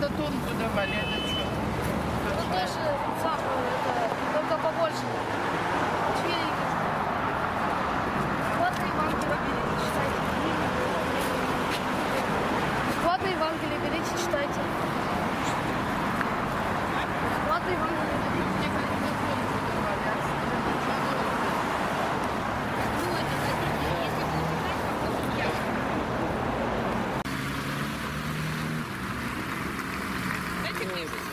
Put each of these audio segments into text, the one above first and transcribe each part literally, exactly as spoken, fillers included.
это тонкую давали, это что? Ну тоже самую, это, только побольше. Чверенько. Вот Евангелие берите, читайте. Вот Евангелие берите, читайте. Вот Евангелие берите. Мне как-то тонкую давали, а Ну, это хотите, если почитать, попробуйте я. Дайте мне здесь.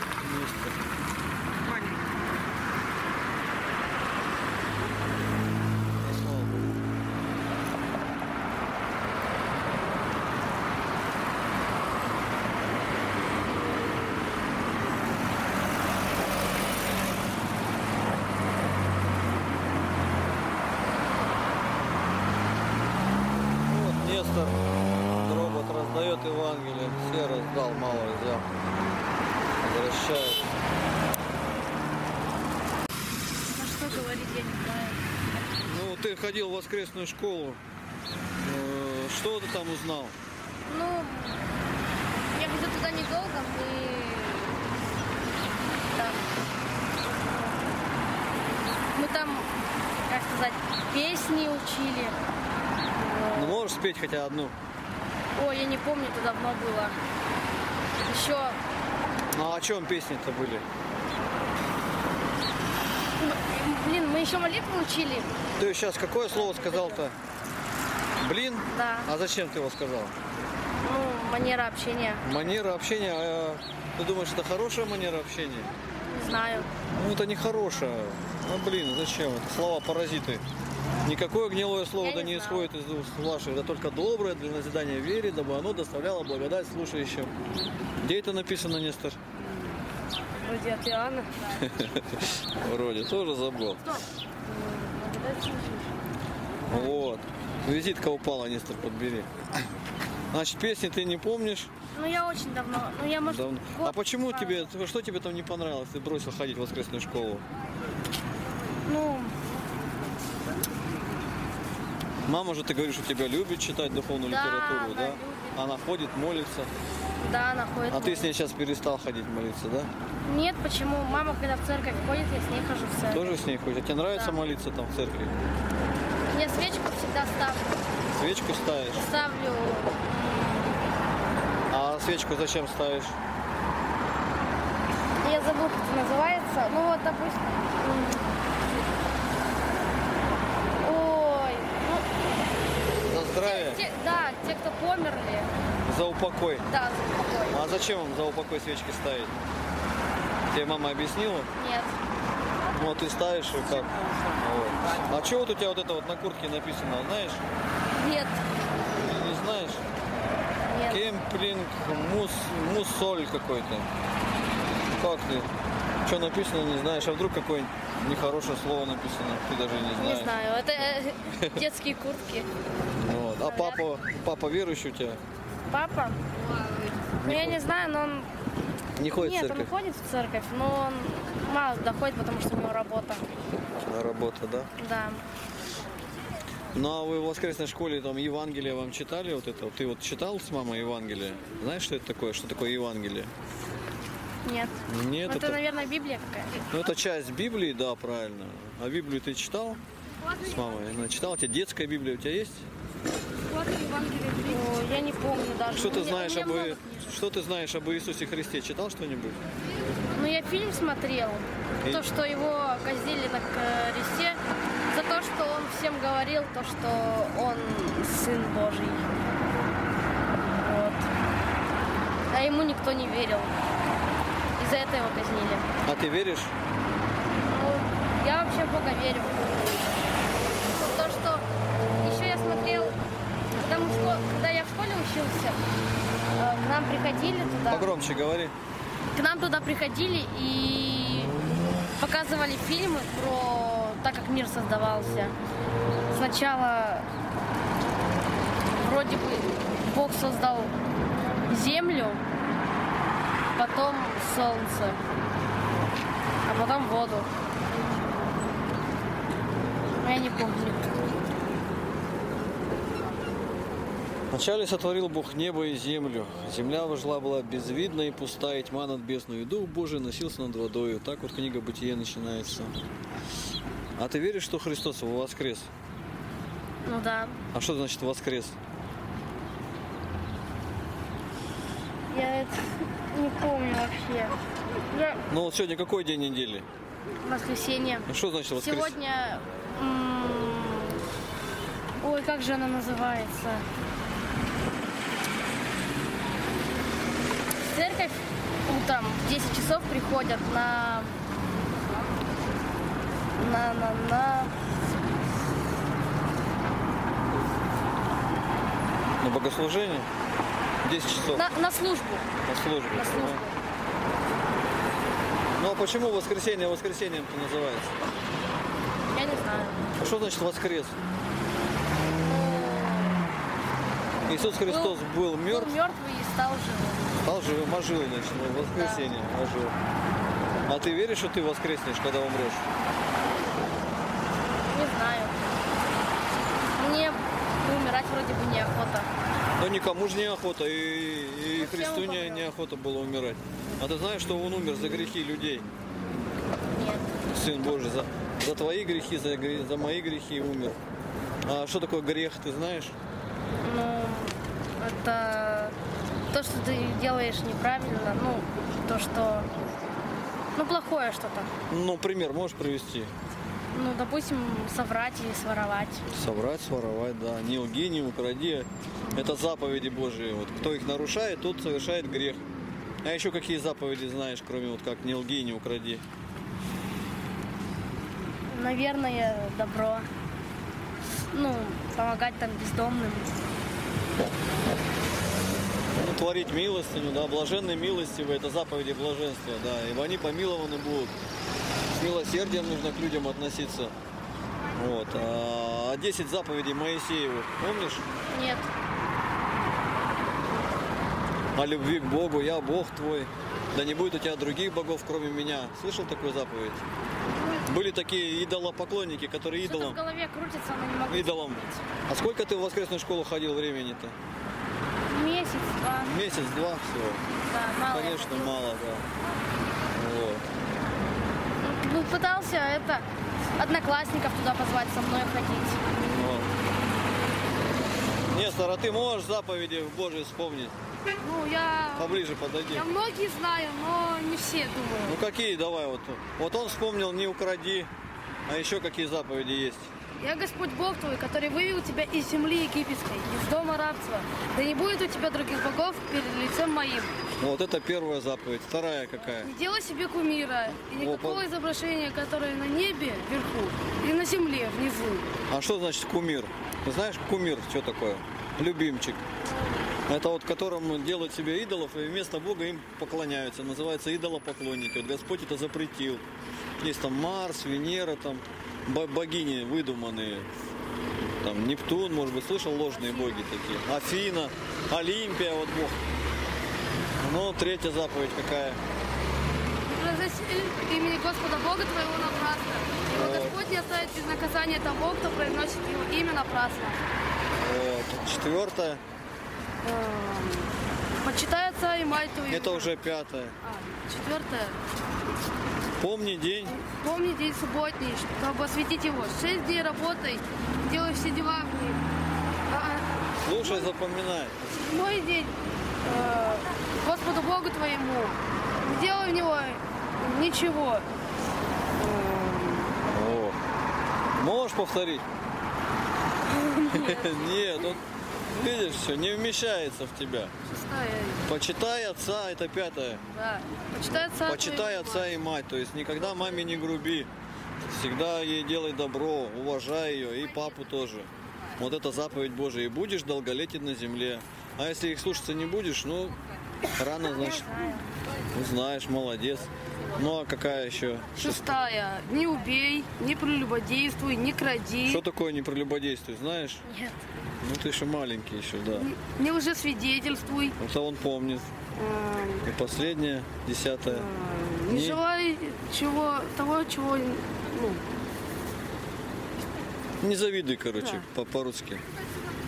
Нестор робот раздает Евангелие, все раздал, мало взял, возвращает. Ну что говорить, я не знаю. Ну, ты ходил в воскресную школу, Э, что ты там узнал? Ну, я где туда недолго, мы там, мы там, как сказать, песни учили. Ну, можешь спеть хотя одну? Ой, я не помню, это давно было. Еще, Ну, а о чем песни-то были? блин, мы еще молитву учили. Ты сейчас какое слово сказал-то? Блин? Да. А зачем ты его сказал? Ну, манера общения. Манера общения, а ты думаешь, это хорошая манера общения? Не знаю. Ну, это не хорошая. Ну, блин, зачем? Это слова-паразиты. Никакое гнилое слово Я да не не знала. исходит из уст ваших. Это только доброе для назидания вере, дабы оно доставляло благодать слушающим. Где это написано, Нестор? Вроде от Иоанна. Вроде, тоже забыл. Вот. Визитка упала, Нестор, подбери. Значит, песни ты не помнишь? Ну, я очень давно. Ну, я, может, Давно. год А почему назад. тебе, что тебе там не понравилось? Ты бросил ходить в воскресную школу? Ну, Мама же, ты говоришь, что тебя любит читать духовную Да, литературу, она да? любит. Она ходит, молится. да, она ходит. А ты с ней сейчас перестал ходить молиться, да? Нет, почему? Мама, когда в церковь ходит, я с ней хожу в церковь. Тоже с ней ходишь? А тебе нравится Да. молиться там в церкви? Я свечку всегда ставлю. Свечку ставишь? Ставлю. А свечку зачем ставишь? Я забыл, как это называется. Ну вот, допустим. Ой. Ну, За здравие? те- да, те, кто померли. За упокой? Да, за упокой. А зачем вам за упокой свечки ставить? Тебе мама объяснила? Нет. Ну, вот ты ставишь и как? Вот. А что вот у тебя вот это вот на куртке написано, знаешь? Нет. Не, не знаешь? Нет. Кемплинг мус, муссоль какой-то. Как ты? Что написано, не знаешь? А вдруг какое-нибудь нехорошее слово написано? Ты даже не знаешь. Не знаю. Это э, детские куртки. Вот. А папа, папа верующий у тебя? Папа? Ну, я не знаю, но он... Не ходит Нет, в церковь? он ходит в церковь, но он мало доходит, потому что у него работа. Работа, да? Да. Ну а вы в воскресной школе там Евангелие вам читали вот это? Ты вот читал с мамой Евангелие? Знаешь, что это такое? Что такое Евангелие? Нет. Нет, Ну, это, это, наверное, Библия какая-то. ну, это часть Библии, да, правильно. А Библию ты читал с мамой? Она читала? У тебя детская Библия у тебя есть? Ой, я не помню даже. Что У ты меня- знаешь у меня об много И- книжек. что ты знаешь об Иисусе Христе? Читал что-нибудь? Ну, я фильм смотрел. И- То, что его казнили на кресте. За то, что он всем говорил, то, что он Сын Божий. Вот. А ему никто не верил. И за это его казнили. А ты веришь? Ну, я вообще в Бога верю. То, что еще я смотрел, когда, мы в школе, когда я в школе учился, э, к нам приходили туда. Погромче говори. К нам туда приходили и показывали фильмы про так, как мир создавался. Сначала вроде бы Бог создал землю, потом солнце, а потом воду. Но я не помню. Вначале сотворил Бог небо и землю. Земля жила была безвидна и пустая, и тьма над бездной, и Дух Божий носился над водою. Так вот книга Бытия начинается. А ты веришь, что Христос воскрес? Ну да. А что значит воскрес? Я это не помню вообще. Я... Ну вот сегодня какой день недели? Воскресенье. А что значит воскрес? Сегодня... м, Ой, как же она называется? В церковь утром в десять часов приходят на... На, на, на... На богослужение? десять часов. На, на службу. На службу. На службу. Ну а почему воскресенье воскресеньем-то называется? Я не знаю. А что значит воскрес? Иисус Христос был, мертв, Был мертвый и стал живым. стал живым, ожил, значит, в воскресенье ожил. А ты веришь, что ты воскреснешь, когда умрешь? Не знаю. Мне умирать вроде бы неохота. Ну никому же не охота, и, и Всем Христу не, помрет. не охота было умирать. А ты знаешь, что Он умер за грехи людей? Нет. Сын Божий, за, за твои грехи, за, гре- за мои грехи умер. А что такое грех, ты знаешь? Ну, это то, что ты делаешь неправильно, ну, то, что, ну, плохое что-то. Ну, пример можешь привести? Ну, допустим, соврать или своровать. Соврать, своровать, да. Не лги, не укради. Это заповеди Божии. Вот кто их нарушает, тот совершает грех. А еще какие заповеди знаешь, кроме вот как не лги, не укради? Наверное, добро. Ну, помогать там бездомным. Ну, творить милостыню, да, блаженные милостивые, это заповеди блаженства, да, ибо они помилованы будут. С милосердием нужно к людям относиться. Вот. А десять заповедей Моисеевых, помнишь? Нет. О любви к Богу, я Бог твой, да не будет у тебя других богов, кроме меня. Слышал такую заповедь? Были такие идолопоклонники, которые Что-то идолам... в голове крутится, но не могу Идолом. вспомнить. А сколько ты в воскресную школу ходил времени-то? Месяц, два. Месяц, два всего. Да, мало. я Конечно, ходила. мало, да. Вот. Ну, пытался это одноклассников туда позвать со мной ходить. Вот. Нестор, а ты можешь заповеди Божьи вспомнить? Ну, я, Поближе подойди. я многие знаю, но не все, думаю. Ну какие, давай вот. Вот он вспомнил, не укради. А еще какие заповеди есть? Я Господь Бог твой, который вывел тебя из земли египетской, из дома рабства. Да не будет у тебя других богов перед лицем моим. Вот это первая заповедь. Вторая какая? Не делай себе кумира и никакого Опа. изображения, которое на небе вверху и на земле внизу. А что значит кумир? Ты знаешь, кумир что такое? Любимчик. Это вот которому делают себе идолов и вместо Бога им поклоняются. Называется идолопоклонники. Вот Господь это запретил. Есть там Марс, Венера, там бо- богини выдуманные. Там Нептун, может быть, слышал, ложные боги такие. Афина, Олимпия, вот Бог. Ну, третья заповедь какая? Произнеси имени Господа Бога твоего напрасно. Ибо Вот. Господь не оставит без наказания того, кто произносит его имя напрасно. Вот. Четвертая. Почитай отца и мать твою. Это уже пятая. А, четвертое. Помни день. Помни день субботний, чтобы осветить его. Шесть дней работай, делай все дела в них. А Слушай, запоминай. седьмой день э, Господу Богу твоему. Не делай в него ничего. О. Можешь повторить? Нет, вот видишь, все, не вмещается в тебя. Шестая. Почитай отца, это пятое. Да. Почитай отца. Почитай твоего. отца и мать, то есть никогда маме не груби. Всегда ей делай добро, уважай ее, и папу тоже. Вот это заповедь Божия. И будешь долголетен на земле. А если их слушаться не будешь, ну, рано, значит, узнаешь, молодец. Ну, а какая еще? Шестая. Не убей, не прелюбодействуй, не кради. Что такое непролюбодействие, знаешь? Нет. Ну, ты еще маленький еще, да. Не, не лжесвидетельствуй. Это он помнит. Эм, И последняя, десятая. Не Не- желай чего, того, чего, ну, Не завидуй, короче, Да. по- по-русски.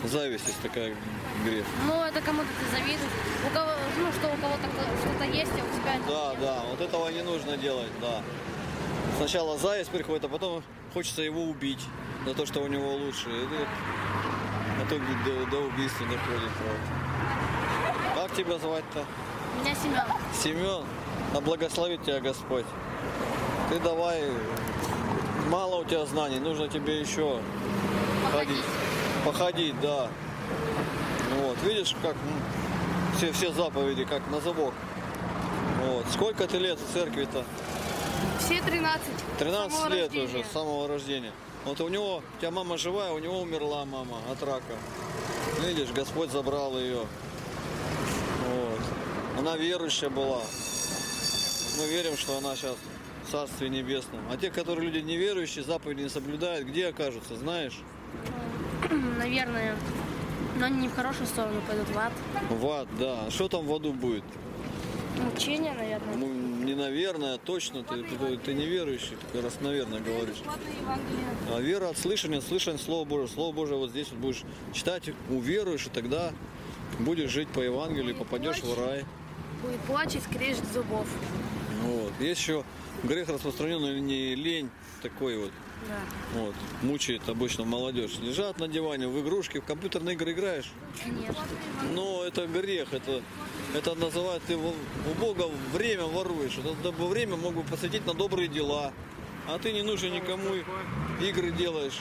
Зависть есть такая грех. Ну, это кому-то ты завидуешь. У кого, ну, что у кого-то что-то есть, а у тебя Да, нет. да, вот этого не нужно делать, да. Сначала зависть приходит, а потом хочется его убить за то, что у него лучше. Это, а то до, до убийства доходит. Вот. Как тебя звать-то? Меня Семен. Семен, да благословит тебя Господь. Ты давай, мало у тебя знаний, нужно тебе еще Походить. ходить. Походить, да. Вот, видишь, как м, все, все заповеди, как на зубок. Вот. Сколько ты лет в церкви-то? Все тринадцать. тринадцать Самого лет рождения. уже, с самого рождения. Вот у него, у тебя мама живая, у него умерла мама от рака. Видишь, Господь забрал ее. Вот. Она верующая была. Мы верим, что она сейчас в Царстве Небесном. А те, которые люди неверующие, заповеди не соблюдают, где окажутся, знаешь? Наверное. Но они не в хорошую сторону пойдут в ад. В ад, да. Что там в аду будет? Мучение, наверное. Ну, не наверное, а точно. Ты, ты, ты не верующий, ты раз наверное говоришь. А вера от слышания, от слышания Слова Божьего. Слово Божие вот здесь вот будешь читать, уверуешь, и тогда будешь жить по Евангелию, попадешь в рай. Будет плач и скрежет зубов. Вот. Есть еще грех распространенный, не лень такой вот. Да. Вот. Мучает обычно молодежь. Лежат на диване, в игрушки, в компьютерные игры играешь. Конечно. Но это грех, это, это называют, ты у Бога время воруешь. Это время мог бы посвятить на добрые дела. А ты не нужен никому, игры делаешь.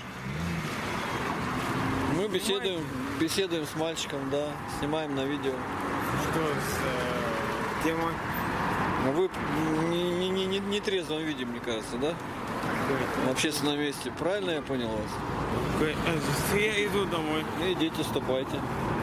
Мы беседуем, беседуем с мальчиком, да, снимаем на видео. Что с э, темой? Но вы не, не, не, не, не трезвом виде, мне кажется, да? В общественном месте. Правильно я понял вас? Какой- э, Я иду домой. Идите, ступайте.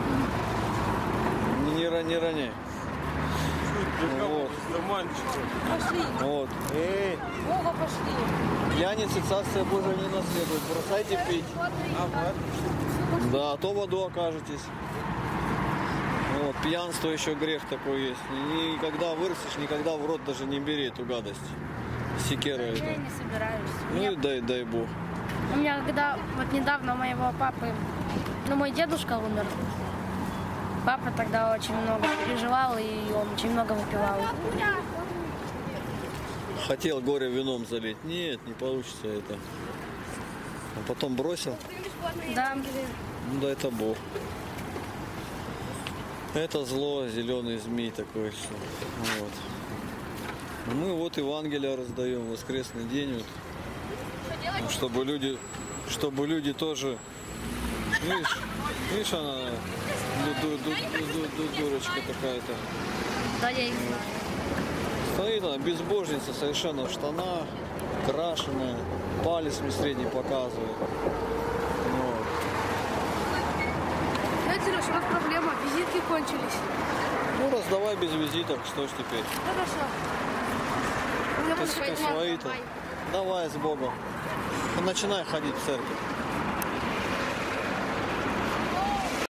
Не, не, ра- не роняй. Вот. Пошли. Вот. Эй, Бога пошли. пьяницы Царствие Божие не наследуют. Бросайте пить. Да, а то в аду окажетесь. Вот, пьянство еще грех такой есть. Никогда вырастешь, никогда в рот даже не бери эту гадость. Секера Я это. не собираюсь. Ну и дай, дай Бог. У меня когда вот недавно у моего папы, ну мой дедушка умер. Папа тогда очень много переживал и он очень много выпивал. Хотел горе вином залить. Нет, не получится это. А потом бросил. Да. Ну да, это Бог. Это зло, зеленый змей такой. Что. Вот. Мы вот Евангелие раздаем в воскресный день, вот, чтобы люди, чтобы люди тоже, видишь, видишь она, ду- ду- ду- ду- ду- дурочка такая-то. Да, я их знаю. Стоит она, безбожница совершенно в штанах, крашеная, палец мне средний показывает. Вот. Знаете, Сереж, у нас проблема. Визитки кончились. Ну, раздавай без визиток, что ж теперь. Хорошо. У меня Ты будет свои-то. Давай с Богом. Ну, начинай ходить в церковь.